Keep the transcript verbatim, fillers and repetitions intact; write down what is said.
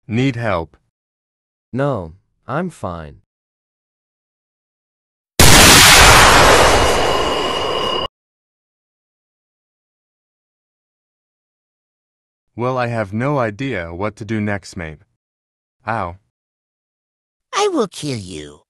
Need help? No, I'm fine. Well, I have no idea what to do next, mate. Ow. I will kill you.